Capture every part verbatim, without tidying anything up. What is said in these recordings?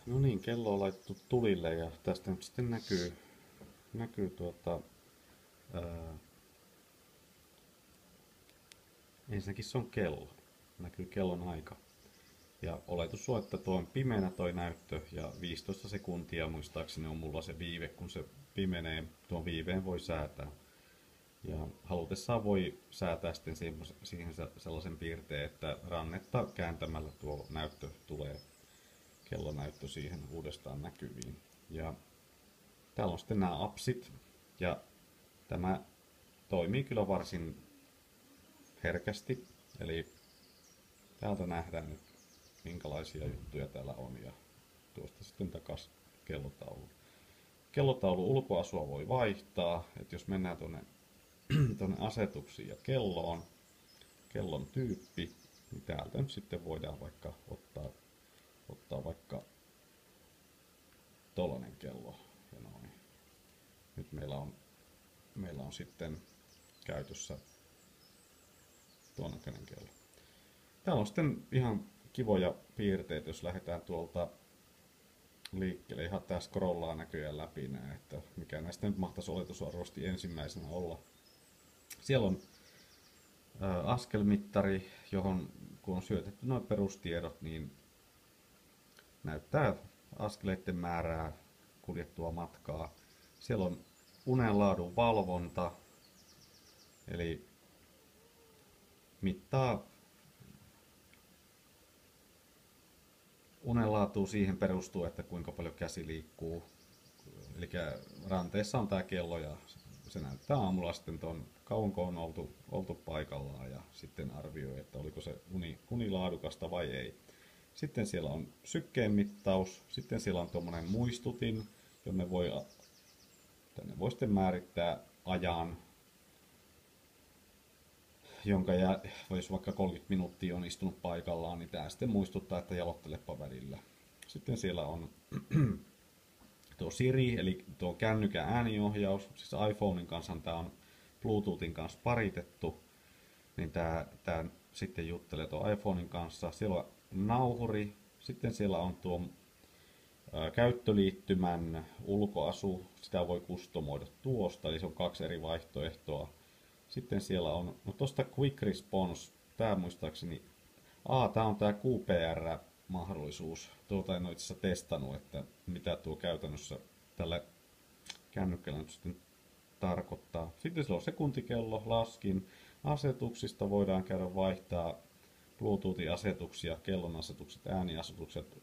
No niin, kello on laitettu tulille ja tästä nyt sitten näkyy, näkyy tuota, ää, ensinnäkin se on kello. Näkyy kellon aika. Ja oletus on, että tuo on pimeänä toi näyttö ja viisitoista sekuntia muistaakseni on mulla se viive, kun se pimenee. Tuon viiveen voi säätää. Ja halutessaan voi säätää sitten siihen sellaisen piirteen, että rannetta kääntämällä tuo näyttö tulee, kellonäyttö siihen uudestaan näkyviin. Ja täällä on sitten nämä appsit ja tämä toimii kyllä varsin herkästi. Eli täältä nähdään nyt minkälaisia juttuja täällä on ja tuosta sitten takas kellotaulu. Kellotaulun ulkoasua voi vaihtaa, että jos mennään tuonne tuonne asetuksiin ja kelloon, kellon tyyppi, niin täältä nyt sitten voidaan vaikka ottaa, ottaa vaikka tollanen kello. Ja noin. Nyt meillä on, meillä on sitten käytössä tuon näköinen kello. Täällä on sitten ihan kivoja piirteitä, jos lähdetään tuolta liikkeelle. Ihan tää scrollaa näköjään läpi nää, että mikä näistä nyt mahtaisi oletusarvosti ensimmäisenä olla. Siellä on ä, askelmittari, johon kun on syötetty nuo perustiedot, niin näyttää askeleiden määrää, kuljettua matkaa. Siellä on unenlaadun valvonta, eli mittaa unenlaatua siihen perustuu, että kuinka paljon käsi liikkuu. Eli ranteessa on tämä kello ja se näyttää aamulla sitten tuon kauanko on oltu, oltu paikallaan ja sitten arvioi, että oliko se uni, uni laadukasta vai ei. Sitten siellä on sykkeen mittaus, sitten siellä on tuommoinen muistutin, jonne voi, tänne voi sitten määrittää ajan, jonka jää, jos vaikka kolmekymmentä minuuttia on istunut paikallaan, niin tämä sitten muistuttaa, että jalottelepa välillä. Sitten siellä on tuo Siri, eli tuo kännykän ääniohjaus, siis iPhonein kanssa tämä on Bluetoothin kanssa paritettu, niin tämä, tämä sitten juttelee tuo iPhonein kanssa. Siellä on nauhuri, sitten siellä on tuo ää, käyttöliittymän ulkoasu, sitä voi kustomoida tuosta, eli se on kaksi eri vaihtoehtoa. Sitten siellä on, no tuosta Quick Response, tämä muistaakseni, aa, tämä on tämä Q P R-mahdollisuus. Tuota en ole itse asiassa testannut, että mitä tuo käytännössä tällä kännykkällä nyt sitten tarkoittaa. Sitten siellä on sekuntikello, laskin. Asetuksista voidaan käydä vaihtaa Bluetoothin asetuksia, kellon asetukset, ääniasetukset,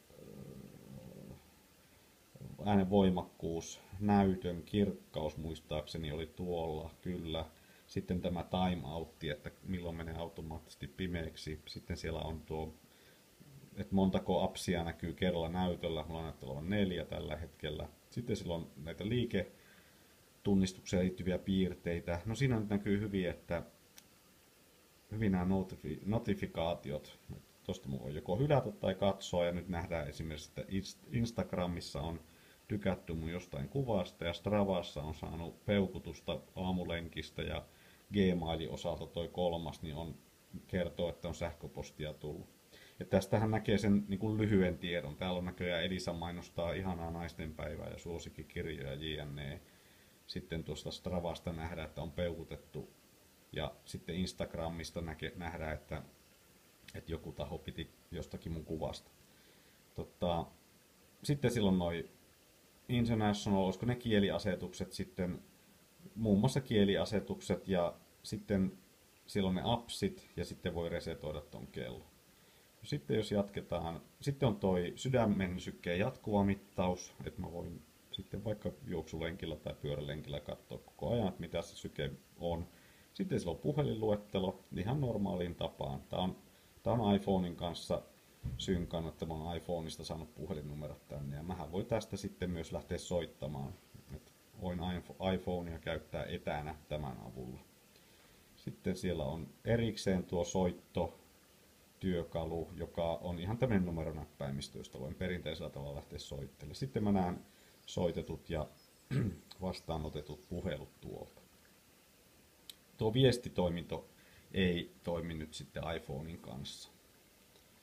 äänen voimakkuus, näytön kirkkaus muistaakseni oli tuolla, kyllä. Sitten tämä timeoutti, että milloin menee automaattisesti pimeäksi. Sitten siellä on tuo, että montako appsia näkyy kerralla näytöllä. Mulla näyttää olevan neljä tällä hetkellä. Sitten siellä on näitä liiketunnistukseen liittyviä piirteitä. No siinä nyt näkyy hyvin, että hyvin nämä notifi- notifikaatiot. Tuosta voi joko hylätä tai katsoa. Ja nyt nähdään esimerkiksi, että Instagramissa on tykätty mun jostain kuvasta ja Stravassa on saanut peukutusta aamulenkistä ja Gmailin osalta toi kolmas niin on, kertoo, että on sähköpostia tullut. Ja tästähän näkee sen niin kuin lyhyen tiedon. Täällä on näköjään Elisa mainostaa ihanaa naistenpäivää ja suosikkikirjoja jne. Sitten tuosta Stravasta nähdään, että on peukutettu. Ja sitten Instagramista näke, nähdään, että, että joku taho piti jostakin mun kuvasta. Totta, sitten silloin noi International, olisiko ne kieliasetukset sitten, muun muassa kieliasetukset ja sitten silloin ne appsit ja sitten voi resetoida ton kello. Sitten jos jatketaan, sitten on toi sydämen sykkeen jatkuva mittaus, että mä voin sitten vaikka juoksulenkillä tai pyörälenkillä katsoa koko ajan, että mitä se syke on. Sitten sillä on puhelinluettelo ihan normaaliin tapaan. Tää on, tää on iPhonein kanssa synkannut, että mä oon iPhoneista saanut puhelinnumerot tänne ja mähän voi tästä sitten myös lähteä soittamaan. Et voin iPhonea käyttää etänä tämän avulla. Sitten siellä on erikseen tuo soittotyökalu, joka on ihan tämmöinen numeronäppäimistö, josta voin perinteisellä tavalla lähteä soittelemaan. Sitten mä näen soitetut ja vastaanotetut puhelut tuolta. Tuo viestitoiminto ei toimi nyt sitten iPhonein kanssa.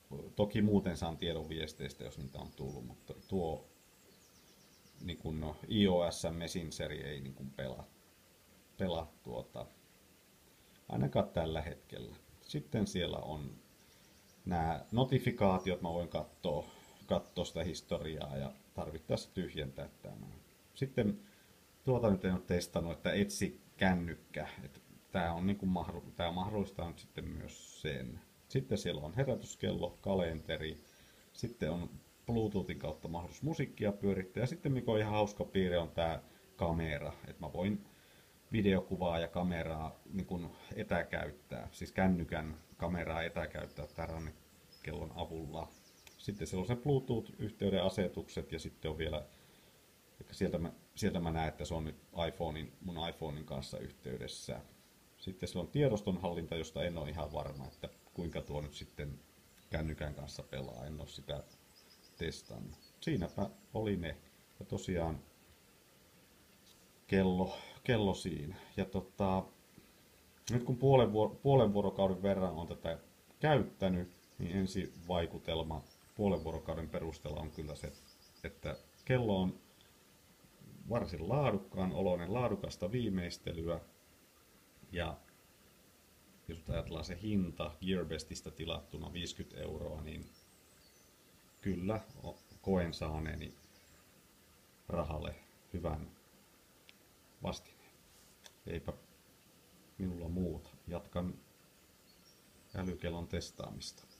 Toki muuten saan tiedon viesteistä, jos niitä on tullut, mutta tuo niin kuin no, iOS Messengeri ei niin kuin pelaa, pelaa tuota, ainakaan tällä hetkellä. Sitten siellä on nämä notifikaatiot, mä voin katsoa, katsoa sitä historiaa ja tarvittaessa tyhjentää tämän. Sitten tuota nyt en ole testannut, että etsi kännykkä. Että tämä, on niin kuin mahdoll- tämä mahdollistaa nyt sitten myös sen. Sitten siellä on herätyskello, kalenteri, sitten on Bluetoothin kautta mahdollisuus musiikkia pyörittää. Ja sitten mikä on ihan hauska piirre on tämä kamera, että mä voin videokuvaa ja kameraa niin kuin etäkäyttää, siis kännykän kameraa etäkäyttää tämän rannekellon avulla. Sitten siellä on se Bluetooth-yhteyden asetukset ja sitten on vielä, sieltä mä, sieltä mä näen, että se on nyt iPhonein, mun iPhonein kanssa yhteydessä. Sitten siellä on tiedostonhallinta, josta en ole ihan varma, että kuinka tuo nyt sitten kännykän kanssa pelaa, en ole sitä testannut. Siinäpä oli ne. Ja tosiaan kello, kello siinä. Ja tota, nyt kun puolen, vuor- puolen vuorokauden verran on tätä käyttänyt, niin ensi vaikutelma puolen vuorokauden perusteella on kyllä se, että kello on varsin laadukkaan oloinen, laadukasta viimeistelyä. Ja jos ajatellaan se hinta Gearbestistä tilattuna viisikymmentä euroa, niin kyllä koen saaneeni rahalle hyvän vastineen. Eipä minulla muuta. Jatkan älykellon testaamista.